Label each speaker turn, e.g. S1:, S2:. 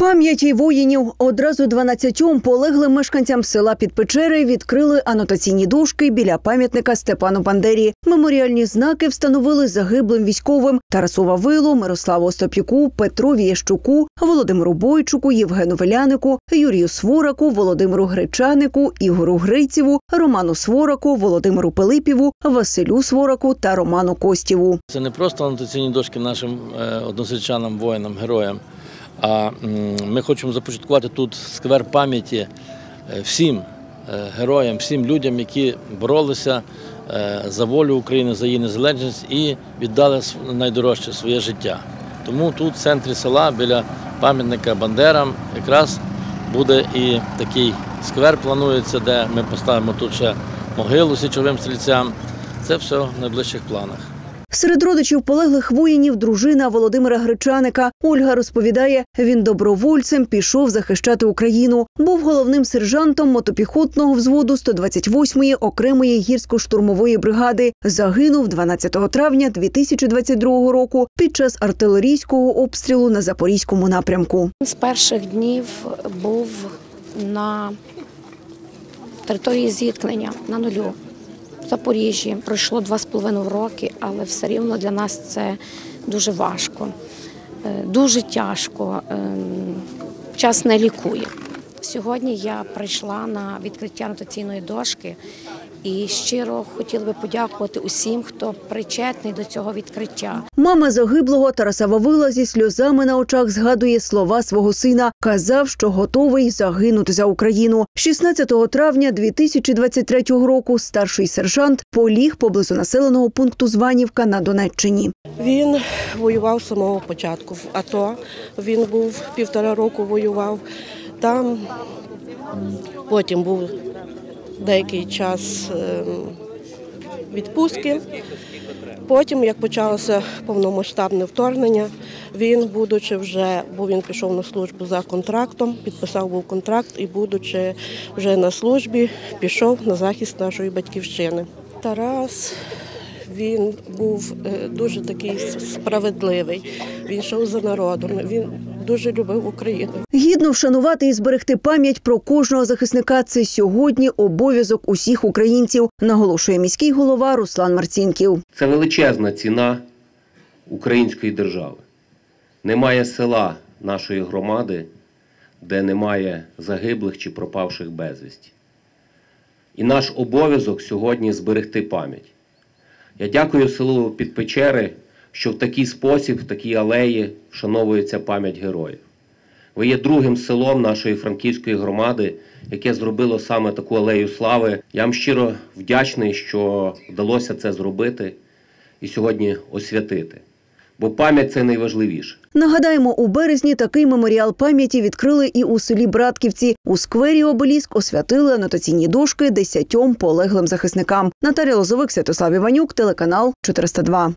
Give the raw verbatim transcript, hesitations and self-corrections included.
S1: Пам'яті воїнів. Одразу дванадцятьом полеглим мешканцям села Підпечери відкрили анотаційні дошки біля пам'ятника Степану Бандері. Меморіальні знаки встановили загиблим військовим Тарасу Вавилу, Мирославу Остап'юку, Петрові Ящуку, Володимиру Бойчуку, Євгену Велянику, Юрію Свораку, Володимиру Гречанику, Ігору Грицєву, Роману Свораку, Володимиру Пилипєву, Василю Свораку та Роману Костєву.
S2: Це не просто анотаційні дошки нашим односельчанам, воїнам, героям. А ми хочемо започаткувати тут сквер пам'яті всім героям, всім людям, які боролися за волю України, за її незалежність і віддали найдорожче своє життя. Тому тут, в центрі села, біля пам'ятника Бандерам, якраз буде і такий сквер планується, де ми поставимо тут ще могилу січовим стрільцям. Це все в найближчих планах.
S1: Серед родичів полеглих воїнів дружина Володимира Гречаника. Ольга розповідає, він добровольцем пішов захищати Україну. Був головним сержантом мотопіхотного взводу сто двадцять восьмої окремої гірсько-штурмової бригади. Загинув дванадцятого травня дві тисячі двадцять другого року під час артилерійського обстрілу на Запорізькому напрямку.
S3: З перших днів був на території зіткнення, на нулю. В Запоріжжі пройшло два з половиною роки, але все рівно для нас це дуже важко, дуже тяжко, час не лікує. Сьогодні я прийшла на відкриття анотаційної дошки і щиро хотіла би подякувати усім, хто причетний до цього відкриття.
S1: Мама загиблого Тараса Вавила зі сльозами на очах згадує слова свого сина. Казав, що готовий загинути за Україну. шістнадцятого травня дві тисячі двадцять третього року старший сержант поліг поблизу населеного пункту Званівка на Донеччині.
S4: Він воював з самого початку в АТО. Він був півтора року воював. Там потім був деякий час відпустки. Потім, як почалося повномасштабне вторгнення, він, будучи вже, бо він пішов на службу за контрактом, підписав був контракт і, будучи вже на службі, пішов на захист нашої батьківщини. Тарас, він був дуже такий справедливий, він йшов за народом, він дуже любив Україну.
S1: Гідно вшанувати і зберегти пам'ять про кожного захисника – це сьогодні обов'язок усіх українців, наголошує міський голова Руслан Марцінків.
S5: Це величезна ціна української держави. Немає села нашої громади, де немає загиблих чи пропавших безвісті. І наш обов'язок сьогодні зберегти пам'ять. Я дякую селу Підпечери, що в такий спосіб, в такій алеї вшановується пам'ять героїв. Ви є другим селом нашої франківської громади, яке зробило саме таку алею слави. Я вам щиро вдячний, що вдалося це зробити і сьогодні освятити. Бо пам'ять – це найважливіше.
S1: Нагадаємо, у березні такий меморіал пам'яті відкрили і у селі Братківці. У сквері «Обеліск» освятили анотаційні дошки десятьом полеглим захисникам. Наталія Лозовик, Святослав Іванюк, телеканал чотириста два.